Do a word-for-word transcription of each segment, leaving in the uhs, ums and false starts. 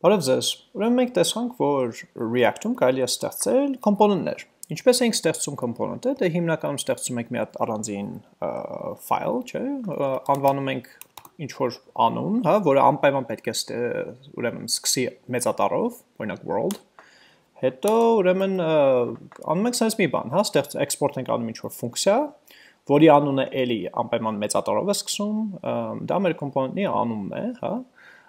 Բարև ձեզ, ուրեմն մենք տեսանք, որ React-ում կարելի է ստեղծել կոմպոնենտներ։ Ինչպես ենք ստեղծում կոմպոնենտը, դե հիմնականում ստեղծում ենք մի հատ առանձին ֆայլ, չէ, անվանում ենք ինչ-որ անուն, հա, որը անպայման պետք է ուրեմն սկսի մեծատառով, օրինակ world, հետո ուրեմն անում ենք sense մի բան, հա, ստեղծ export ենք անում ինչ-որ ֆունկցիա, որի անունը էլի անպայման մեծատառով է սկսում, դա մեր կոմպոնենտի անունն է, հա,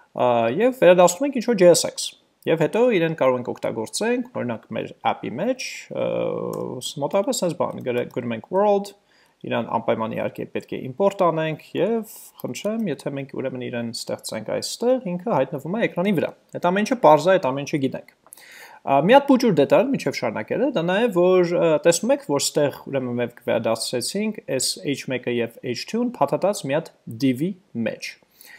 և վերադասում ենք ինչ-որ J S X, և հետո իրեն կարող ենք օգտագործենք, օրինակ մեր app-ի մեջ, մոտավորապես sense բան, գրում ենք world, իրան անպայման իհարկե պետք է import անենք և խնդրեմ, եթե մենք ուրեմն իրեն ստեղծենք այստեղ, ինքը հայտնվում է էկրանի վրա։ Այդ ամեն ինչը պարզ է, այդ ամեն ինչը գիտենք։ Մի հատ փոքր դետալ մինչև շարունակելը, դա նաև որ տեսնում եք, որ ստեղ ուրեմն մենք վերադարձրեցինք S H one-ը եւ H two-ն փաթաթած մի հատ div-ի մեջ։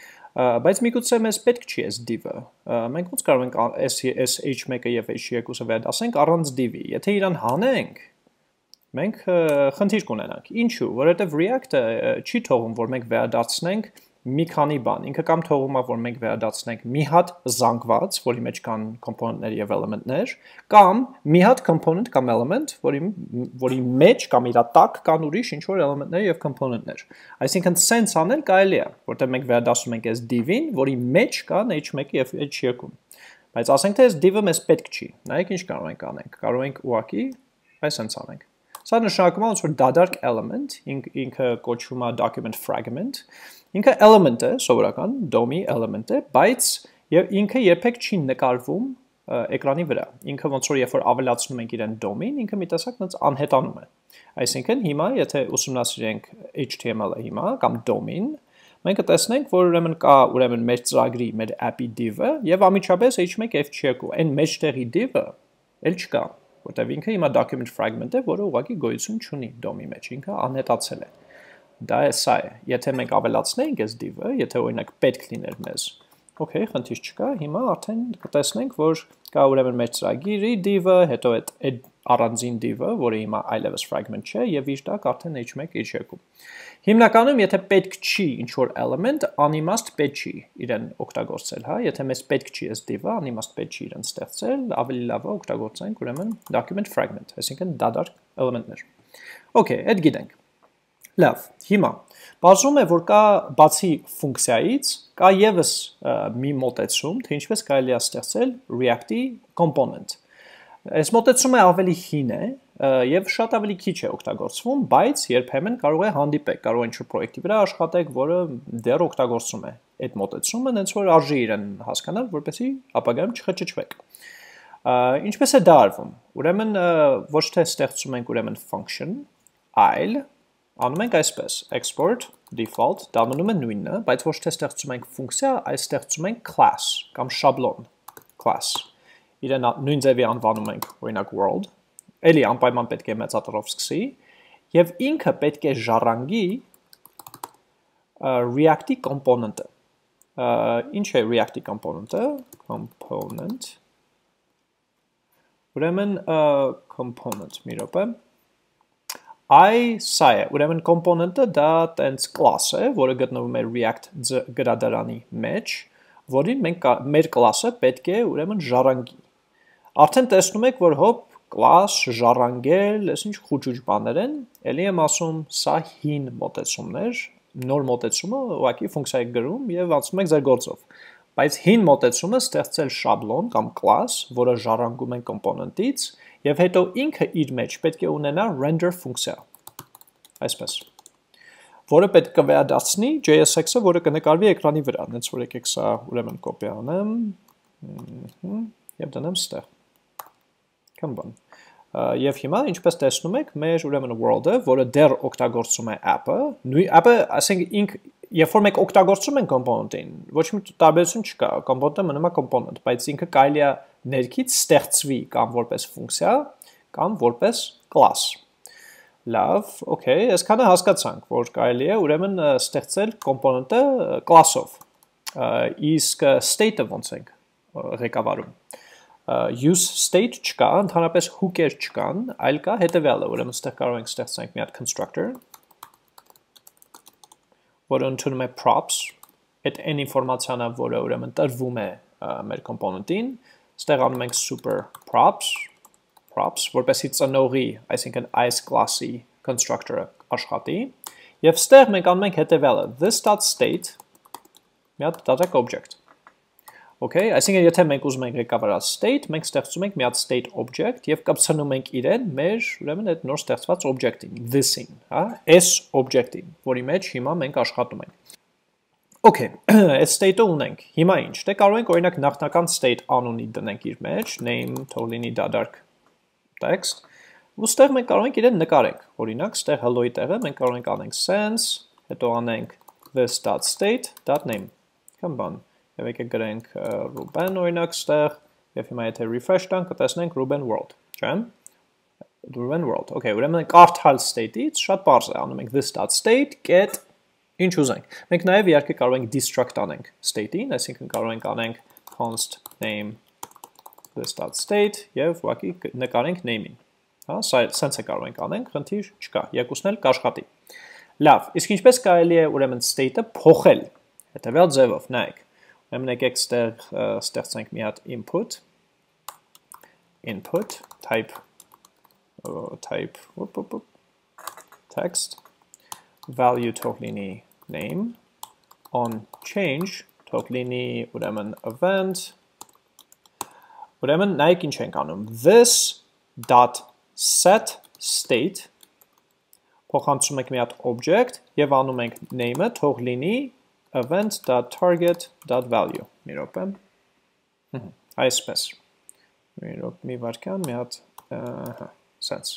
Բայց միգուցե մեզ պետք չի այս div-ը։ Մենք ոնց կարող ենք S H one-ը եւ H two-ը վերադասենք առանց div-ի։ Եթե իրան հանենք, մենք խնդիր կունենանք։ Ինչու՞, որովհետև React-ը չի թողում, որ մենք վերադարձնենք մի քանի բան։ Ինքը կամ թողում է, որ մենք վերադարձնենք մի հատ զանգված, որի մեջ կան component-ներ եւ element-ներ, կամ մի հատ component կամ element, որի որի մեջ կամ իր տակ կան ուրիշ ինչ որ element-ներ եւ component-ներ։ Այսինքն sense անել կարելի է, որտեղ մենք վերադասում ենք այս div-ին, որի մեջ կան H one եւ H two-ն։ Բայց ասենք թե այս div-ը մեզ պետք չի։ Նայեք ինչ կարող ենք անենք։ Կարող ենք ուղղակի այս sense անենք։ Սա նշանակում է ոնց որ դադարք element, ինքը կոչվում է document fragment։ Ինքը element է, սովորական դոմի element է, բայց եւ ինքը երբեք չի նկարվում էկրանի վրա։ Ինքը ոնց որ երբ որ ավելացնում ենք իրեն դոմին, ինքը մի տեսակ ոնց անհետանում է։ Այսինքն հիմա եթե ուսումնասիրենք H T M L-ը հիմա կամ դոմին, մենք կտեսնենք, որ ուրեմն կա ուրեմն մեր ծրագրի, մեր app-ի div-ը եւ ամիջապես H one F two, այն մեջտեղի div-ը էլ չկա, որտեղ ինքը հիմա document fragment է, որը ուղղակի գոյություն չունի դոմի մեջ, ինքը անհետացել է։ Դա է սա է, եթե մենք ավելացնենք այս div-ը, եթե օրինակ պետք լիներ մեզ, okay, խնդիր չկա, հիմա արդեն կտեսնենք, որ կա ուրեմն մեր ծրագիրի div-ը, հետո այդ առանձին div-ը, որը հիմա iLevels fragment չէ, եւ իր տակ արդեն H one H two։ Հիմնականում, եթե պետք չի ինչ-որ element, անիմաստ պետք չի իրեն օգտագործել, հա, եթե մեզ պետք չի այս div-ը, անիմաստ պետք չի իրեն ստեղծել, ավելի լավ է օգտագործենք ուրեմն document fragment, այսինքն դադար element-ներ։ Okay, այդ գիտենք։ Լավ, հիմա, բացում է, որ կա բացի ֆունկցիայից, կա ևս մի մոտեցում, թե ինչպես կարելի է ստեղծել React-ի component։ Այս մոտեցումը ավելի հին է եւ շատ ավելի քիչ է օգտագործվում, բայց երբեմն կարող է հանդիպեք, կարող է ինչ-որ պրոյեկտի վրա աշխատեք, որը դեռ օգտագործում է այդ մոտեցումը, հենց որ արժի իրեն հասկանալ, որպեսզի ապագայում չխճճվեք։ Ինչպես է դա արվում։ Ուրեմն ոչ թե ստեղծում ենք ուրեմն function, այլ անում ենք այսպես, export default, դա մնում է նույնը, բայց ոչ թե ստեղծում ենք ֆունկցիա, այլ ստեղծում ենք class կամ շաբլոն class։ Իրեն նույն ձևի անվանում ենք, օրինակ world, էլի անպայման պետք է մեծատառով սկսի, եւ ինքը պետք է ժառանգի React-ի component-ը։ Ինչ է React-ի component-ը? Component։ Ուրեմն component, մի րոպե։ Այ սա է, ուրեմն component-ը դա տենց class է, որը գտնվում է React գրադարանի մեջ, որին մենք մեր class-ը պետք է ուրեմն ժառանգի։ Արդեն տեսնում եք, որ հոպ class ժառանգել, այս ինչ խուճուճ բաներ են, էլի եմ ասում, սա հին մոտեցումներ, նոր մոտեցումը ուղղակի ֆունկցիա եք գրում եւ անցնում եք ձեր գործով։ Բայց հին մոտեցումը ստեղծել շաբլոն կամ class, որը ժառանգում են component-ից, եւ հետո ինքը իր մեջ պետք է ունենա render ֆունկցիա։ Այսպես։ Որը պետք է վերադարձնի J S X-ը, որը կնկարվի էկրանի վրա, հենց որ եկեք սա ուրեմն կոպի անեմ, եւ դնեմ ստեղ։ Կամ բան։ Եվ հիմա ինչպես տեսնում եք, մեր ուրեմն world-ը, որը դեռ օգտագործում է app-ը, նույն app-ը, ասենք ինք երբ որ մենք օգտագործում ենք component-ին, ոչ մի տարբերություն չկա, component-ը մնում է component, բայց ինքը կարելի է ներքից ստեղծվի կամ որպես ֆունկցիա, կամ որպես class։ Լավ, okay, այսքանը հասկացանք, որ կարելի է ուրեմն ստեղծել component-ը class-ով։ Իսկ state-ը ոնց ենք ղեկավարում։ Use state չկա, ընդհանրապես hook-եր չկան, այլ կա հետևյալը, ուրեմն ստեղ կարող ենք ստեղծենք մի հատ constructor, որը ընդունում է props, այդ այն ինֆորմացիանը, որը ուրեմն տրվում է մեր component-ին, ստեղ անում ենք super props, props, որպեսզի ծնողի, այսինքն այս class-ի constructor-ը աշխատի, եւ ստեղ մենք անում ենք հետեւյալը, this.state, մի հատ դատակ object։ Okay, այսինքն եթե մենք ուզում ենք ղեկավարած state, մենք ստեղծում ենք մի հատ state object եւ կպցնում ենք իրեն մեր, ուրեմն այդ նոր ստեղծված object-ին, this-ին, հա, s object-ին, որի մեջ հիմա մենք աշխատում ենք։ Okay, այդ state-ը ունենք։ Հիմա ինչ։ Դե կարող ենք օրինակ նախնական state անունի դնենք իր մեջ, name թող լինի դադարք text, ու ստեղ մենք կարող ենք իրեն նկարենք։ Օրինակ, ստեղ hello-ի տեղը մենք կարող ենք անենք sense, հետո անենք this.state.name։ Կամ բան։ Եվ եկեք գրենք Ruben օրինակ ստեղ, եւ հիմա եթե refresh տանք, կտեսնենք Ruben world, չէ՞։ Ruben world, okay, ուրեմն կարդալ state-ից շատ բարձ է, անում ենք this.state get ինչ ուզենք։ Մենք նաեւ իհարկե կարող ենք destruct անենք state-ին, այսինքն կարող ենք անենք const name this.state եւ ուղղակի նկարենք name-ին։ Հա, սա sense-ը կարող ենք անենք, խնդիր չկա, եկուսն էլ կաշխատի։ Լավ, իսկ ինչպես կարելի է ուրեմն state-ը փոխել։ Հետեւյալ ձևով, նայեք։ Ուրեմն եկեք ստեղ ստեղծենք մի հատ input input type type text value թող լինի name on change թող լինի ուրեմն event ուրեմն նայեք ինչ ենք անում this dot set state փոխանցում ենք մի հատ object եւ անում ենք name-ը թող լինի event.target.value մի րոպե այսպես մի րոպե մի վարքան մի հատ ահա sense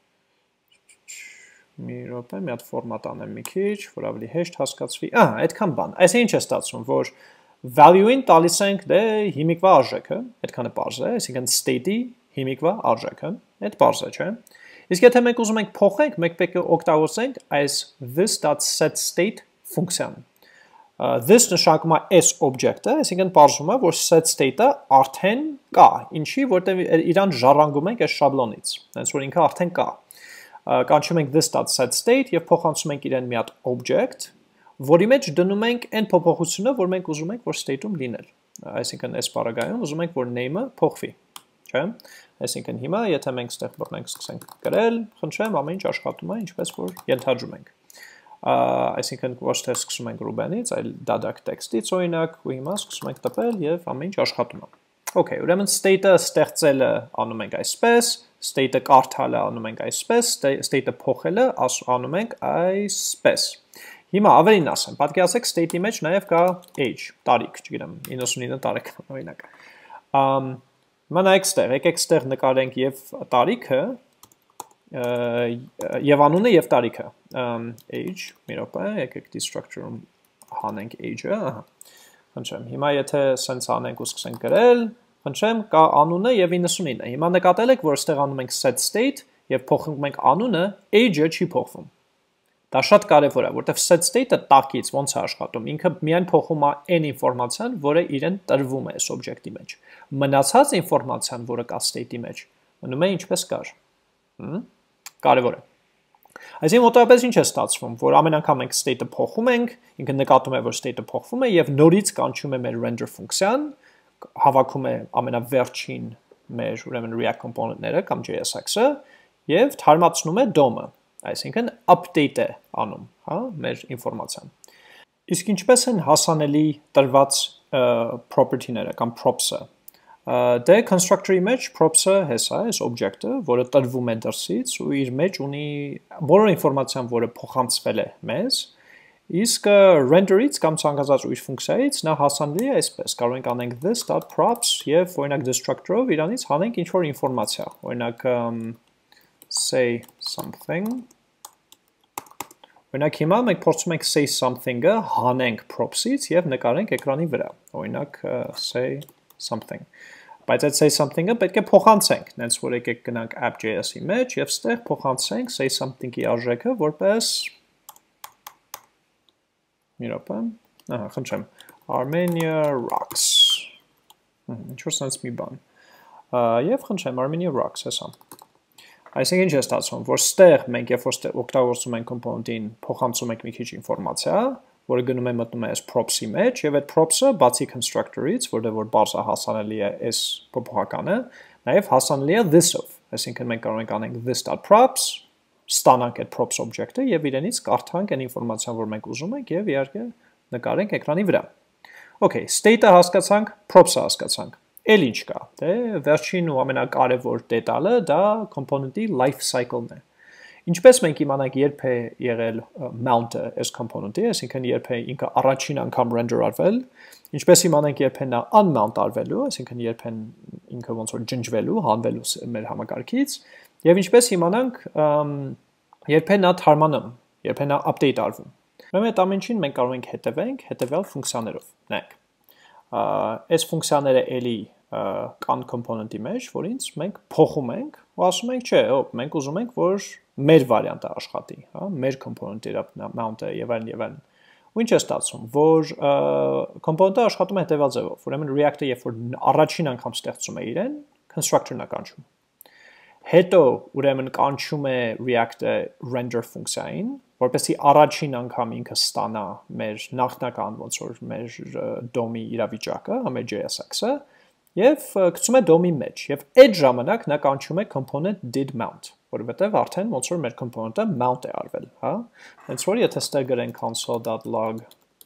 մի րոպե մի հատ ֆորմատ անեմ մի քիչ որ ավելի հեշտ հասկացվի ահա այդքան բան այս ինչ է ստացվում որ value-ին տալիս ենք դե հիմիկվա արժեքը այդքանը բարձ է այսինքն state-ի հիմիկվա արժեքը այդ բարձ է չէ իսկ եթե մենք ուզում ենք փոխենք մենք պետք է օգտագործենք այս this.setState ֆունկցիան This նշանակում է s object-ը, այսինքն պարզվում է, որ set state-ը արդեն կա, ինչի, որտեղ իրան ժառանգում ենք այս շաբլոնից, հենց որ ինքը արդեն կա։ Կանչում ենք this.setState եւ փոխանցում ենք իրեն մի հատ object, որի մեջ դնում ենք այն փոփոխությունը, որ մենք ուզում ենք, որ state-ում լինել։ Այսինքն այս բառագայում ուզում ենք, որ name-ը փոխվի, չէ՞։ Այսինքն հիմա, եթե մենք ստեղ բռնենք, սկսենք գրել, խնդրեմ, ամեն ինչ աշխատում է, ինչպես որ ենթադրում ենք։ Այսինքն ոչ թե սկսում ենք Ruben-ից, այլ դադարք տեքստից օրինակ, ու հիմա սկսում ենք տպել եւ ամեն ինչ աշխատում է։ Okay, ուրեմն state-ը ստեղծելը անում ենք այսպես, state-ը կարդալը անում ենք այսպես, state-ը փոխելը անում ենք այսպես։ Հիմա ավելին ասեմ, պատկերացրեք state-ի մեջ նաեւ կա age, տարիք, չգիտեմ, իննսունինը տարեկան օրինակ։ Ամ Հիմա նայեք ստեղ, եկեք ստեղ նկարենք եւ տարիքը եւ անունը եւ տարիքը age մի րոպե եկեք destructor-ում հանենք age-ը ահա խնդրեմ հիմա եթե sense անենք ու սկսենք գրել խնդրեմ կա անունը եւ իննսունինը հիմա նկատել եք որ ստեղ անում ենք set state եւ փոխում ենք անունը age-ը չի փոխվում դա շատ կարեւոր է որովհետեւ set state-ը տակից ոնց է աշխատում ինքը միայն փոխում է այն ինֆորմացիան որը իրեն տրվում է այս օբյեկտի մեջ մնացած ինֆորմացիան որը կա state-ի մեջ մնում է ինչպես կար Կարևոր է։ Այսինքն մոտավորապես ինչ է ստացվում, որ ամեն անգամ մենք state-ը փոխում ենք, ինքը նկատում է, որ state-ը փոխվում է եւ նորից կանչում է մեր render ֆունկցիան, հավաքում է ամենավերջին մեր ուրեմն React component-ները կամ J S X-ը եւ թարմացնում է D O M-ը, այսինքն update է անում, հա, մեր ինֆորմացիան։ Իսկ ինչպես են հասանելի տրված property-ները կամ props-ը Դե constructor-ի մեջ props-ը հեսա է, այս object-ը, որը տրվում է դրսից ու իր մեջ ունի բոլոր ինֆորմացիան, որը փոխանցվել է մեզ, իսկ render-ից կամ ցանկացած ուրիշ ֆունկցիայից նա հասանելի է այսպես, կարող ենք անենք this.props եւ օրինակ destructor-ով իրանից հանենք ինչ-որ ինֆորմացիա, օրինակ say something Օրինակ հիմա մենք փորձում ենք say something-ը հանենք props-ից եւ նկարենք էկրանի վրա, օրինակ say something Բայց այդ say something-ը պետք է փոխանցենք, նենց որ եկեք գնանք app.js-ի մեջ եւ ստեղ փոխանցենք say something-ի արժեքը որպես մի րոպե, ահա, խնդրեմ, Armenia rocks։ Ինչ որ sense մի բան։ Եվ խնդրեմ Armenia rocks, հեսա։ Այսինքն ինչ է ստացվում, որ ստեղ մենք երբ որ օգտագործում ենք component-ին, փոխանցում ենք մի քիչ ինֆորմացիա, որը գնում է մտնում է այս props-ի մեջ, եւ այդ props-ը բացի constructor-ից, որտեղ որ բարձր հասանելի է այս փոփոխականը, նաեւ հասանելի է this-ով, այսինքն մենք կարող ենք անենք this.props, ստանանք այդ props object-ը եւ իրենից կարդանք այն ինֆորմացիան, որ մենք ուզում ենք եւ իհարկե նկարենք էկրանի վրա։ Okay, state-ը հասկացանք, props-ը հասկացանք։ Էլ ինչ կա։ Դե վերջին ու ամենակարևոր դետալը դա component-ի life cycle-ն է։ Ինչպես մենք իմանանք երբ է եղել mount-ը այս component-ի, այսինքն երբ է ինքը առաջին անգամ render արվել, ինչպես իմանանք երբ է նա unmount արվելու, այսինքն երբ է ինքը ոնց որ ջնջվելու, հանվելու մեր համակարգից, եւ ինչպես իմանանք երբ է նա թարմանում, երբ է նա update արվում։ Ուրեմն այդ ամենին մենք կարող ենք հետևենք հետևյալ ֆունկցիաներով։ Նայեք։ Այս ֆունկցիաները էլի կան component-ի մեջ, որից մենք փոխում ենք, ու ասում ենք, չէ, հոп, մենք ուզում ենք, որ մեր վարիանտը աշխատի, հա, մեր component-ը mount-ը եւ այլն եւ այլն։ Ու ինչ է ստացվում, որ component-ը աշխատում է հետևյալ ձևով։ Ուրեմն React-ը երբ որ առաջին անգամ ստեղծում է իրեն, constructor-ն է կանչում։ Հետո ուրեմն կանչում է React-ը render ֆունկցիային, որպեսզի առաջին անգամ ինքը ստանա մեր նախնական ոնց որ մեր դոմի իրավիճակը, մեր J S X-ը, եւ գցում է դոմի մեջ, եւ այդ ժամանակ նա կանչում է component did mount, որովհետեւ արդեն ոնց որ մեր component-ը mount է արվել, հա։ Հենց որ եթե ստեղ գրենք console.log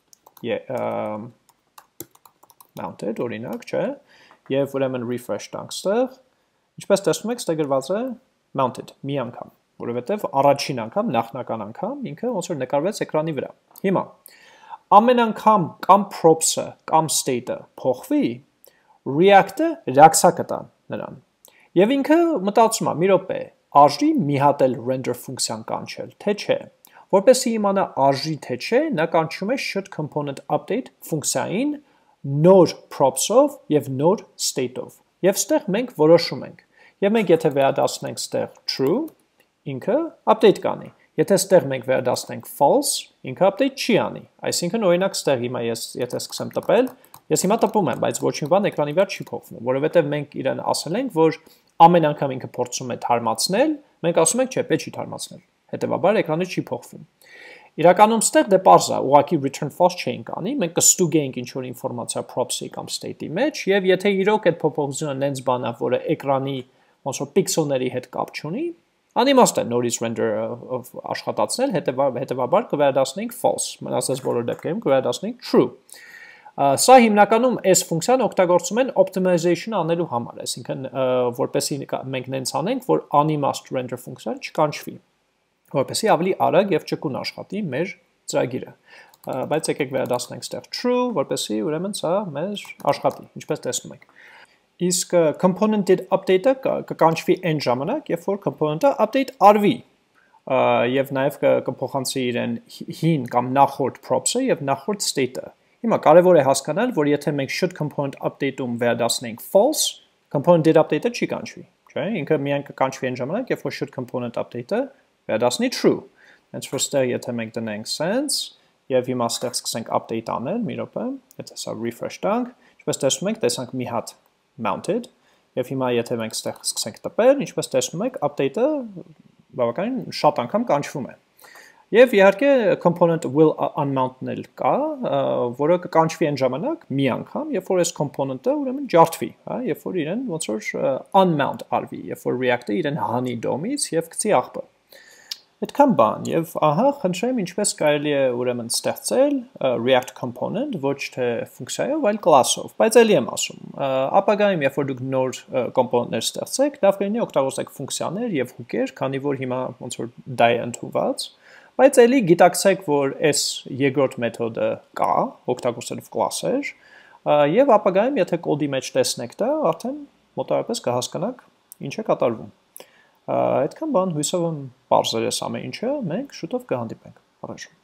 mounted օրինակ, չէ, եւ ուրեմն refresh տանք ստեղ, ինչպես տեսնում եք, ստեղ գրված է mounted մի անգամ, որովհետև առաջին անգամ, նախնական անգամ ինքը ոնց որ նկարվեց էկրանի վրա։ Հիմա ամեն անգամ կամ props-ը կամ state-ը փոխվի, React-ը ռեակցիա կտա նրան։ Եվ ինքը մտածում է՝ մի րոպե, արժի մի հատ էլ render ֆունկցիան կանչել, թե չէ։ Որպեսզի իմանա արժի թե չէ, նա կանչում է should component update ֆունկցիային նոր props-ով եւ նոր state-ով։ Եվ ստեղ մենք որոշում ենք։ Եվ մենք եթե վերադասնենք ստեղ true, ինքը update կանի։ Եթե ստեղ մենք վերադասնենք false, ինքը update չի անի։ Այսինքն օրինակ ստեղ հիմա ես եթե սկսեմ տպել, ես հիմա տպում եմ, բայց ոչ մի բան էկրանի վրա չի փոխվում, որովհետև մենք իրեն ասել ենք, որ ամեն անգամ ինքը փորձում է թարմացնել, մենք ասում ենք, չէ, պետք չի թարմացնել։ Հետևաբար էկրանը չի փոխվում։ Իրականում ստեղ դե պարզ է, ուղղակի return false չէինք անի, մենք կստուգեինք ինչ-որ ինֆորմացիա props-ի կամ state-ի մեջ, եւ եթե իրոք այդ փոփոխությունը նենց բան է, որը էկրանի ոնց որ պիքսելների հետ կապ չունի, անիմաստ է նորից render աշխատացնել, հետևաբար կվերադասնենք false, մնացած բոլոր դեպքերում կվերադասնենք true։ Սա հիմնականում այս ֆունկցիան օգտագործում են optimization անելու համար, այսինքն որպեսզի մենք նենց անենք, որ անիմաստ render ֆունկցիան չկանչվի, որպեսզի ավելի արագ եւ ճկուն աշխատի մեր ծրագիրը։ Բայց եկեք վերադասնենք ստեղ true, որպեսզի ուրեմն սա մեր աշխատի, ինչպես տեսնում եք։ Իսկ component-did update-ը կկանչվի այն ժամանակ, երբ որ component-ը update արվի, եւ նաեւ կփոխանցի իրեն հին կամ նախորդ props-ը եւ նախորդ state-ը։ Հիմա կարևոր է հասկանալ, որ եթե մենք should component update-ում վերադասնենք false, component did update-ը չի կանչվի, չէ՞։ Ինքը միայն կկանչվի այն ժամանակ, երբ որ should component update-ը վերադասնի true։ Հենց որ ստեղ եթե մենք դնենք sense եւ հիմա ստեղ սկսենք update անել, մի րոպե, եթե սա refresh տանք, ինչպես տեսնում եք, տեսանք մի հատ mounted, եւ հիմա եթե մենք ստեղ սկսենք տպել, ինչպես տեսնում եք, update-ը բավականին շատ անգամ կանչվում է։ Եվ իհարկե component will unmount-ն էլ կա, որը կկանչվի այն ժամանակ մի անգամ, երբ որ այս component-ը ուրեմն ջարդվի, հա, երբ որ իրեն ոնց որ unmount արվի, երբ որ React-ը իրեն հանի դոմից եւ գցի աղբը։ Այդքան բան, եւ ահա խնդրեմ ինչպես կարելի է ուրեմն ստեղծել React component ոչ թե ֆունկցիայով, այլ class-ով, բայց ելի եմ ասում, ապագայում երբ որ դուք նոր component-ներ ստեղծեք, լավ կլինի օգտագործեք ֆունկցիաներ եւ հուկեր, քանի որ հիմա ոնց որ դա է ընդունված, բայց ելի գիտակցեք, որ այս երկրորդ մեթոդը կա, օգտագործելով class-եր, եւ ապագայում եթե կոդի մեջ տեսնեք դա, արդեն մոտավորապես կհասկանաք ինչ է կատարվում։ Այդքան բան հույսով եմ բարձր է ամեն ինչը, մենք շուտով կհանդիպենք։ Առաջ